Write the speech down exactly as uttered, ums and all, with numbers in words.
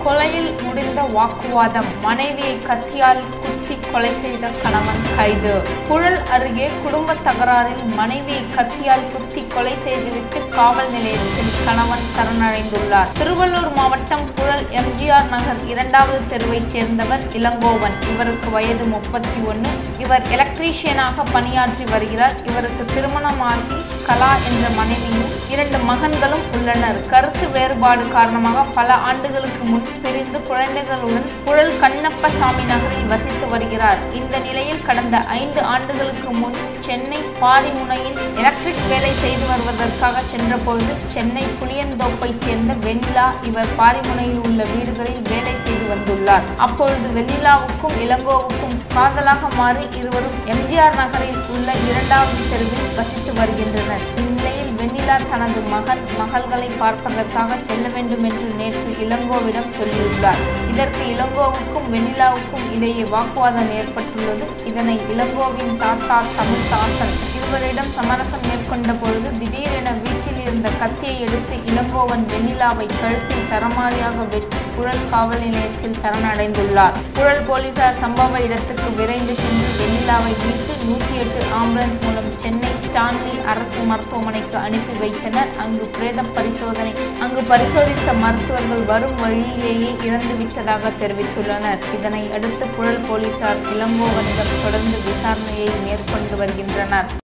கொலையில் முடிந்த வாக்குவாதம். மனைவியை கத்தியால் குத்தி கொலை செய்த கணவன் கைது. புழல் அருகே குடும்ப தகராறில் மனைவியை கத்தியால் குத்தி கொலை செய்துவிட்டு காவல் நிலையத்தில் கணவன் சரணடைந்துள்ளார். திருவள்ளூர் மாவட்டம் புழல் எம்ஜிஆர் நகர் இரண்டாவது தெருவைச் சேர்ந்தவர் இளங்கோவன். இவருக்கு வயது முப்பத்தி ஒன்று. இவர் எலக்ட்ரீஷியனாக பணியாற்றி வருகிறார். இவருக்கு திருமணமாகி கலா என்ற மனைவியும் இரண்டு மகன்களும் உள்ளனர். கருத்து வேறுபாடு காரணமாக பல ஆண்டுகளுக்கு முன் பிரிந்து குழந்தைகளுடன் புழல் கண்ணப்பசாமி நகரில் வசித்து வருகிறார். இந்த நிலையில் கடந்த ஐந்து ஆண்டுகளுக்கு முன் சென்னை பாரிமுனையில் எலக்ட்ரிக் வேலை செய்து வருவதற்காக சென்றபொழுது சென்னை புளியந்தோப்பைச் சேர்ந்த வெண்ணிலா இவர் பாரிமுனையில் உள்ள வீடுகளில் வேலை செய்து வந்துள்ளார். அப்பொழுது வெண்ணிலாவுக்கும் இளங்கோவுக்கும் காதலாக மாறி இருவரும் எம்ஜிஆர் நகரில் உள்ள இரண்டாவது தெருவில் வசித்து வருகின்றனர். இந்நிலையில் வெண்ணிலா தனது மகன் மகள்களை பார்ப்பதற்காக செல்ல வேண்டும் என்று நேற்று இளங்கோவிடம் சொல்லியுள்ளார். இதற்கு இளங்கோவுக்கும் வெண்ணிலாவுக்கும் இடையே வாக்குவாதம் ஏற்பட்டுள்ளது. இதனை இளங்கோவின் தாத்தா தமிழ்தாசன் இருவரிடம் சமரசம் மேற்கொண்ட பொழுது திடீரென வீட்டில் இருந்த கத்தியை எடுத்து இளங்கோவன் வெண்ணிலாவை கழுத்தில் சரமாரியாக வெட்டி புழல் காவல் நிலையத்தில் சரணடைந்துள்ளார். புழல் போலீசார் சம்பவ இடத்துக்கு விரைந்து சென்று வெண்ணிலாவை மீட்டு நூற்றி எட்டு ஆம்புலன்ஸ் மூலம் சென்னை ஸ்டான்லி அரசு மருத்துவமனைக்கு அனுப்பி வைத்தனர். அங்கு பிரேத பரிசோதனை அங்கு பரிசோதித்த மருத்துவர்கள் வரும் வழியிலேயே இறந்துவிட்டதாக தெரிவித்துள்ளனர். இதனை அடுத்து புழல் போலீசார் இளங்கோவனிடம் தொடர்ந்து விசாரணையை மேற்கொண்டு வருகின்றனர்.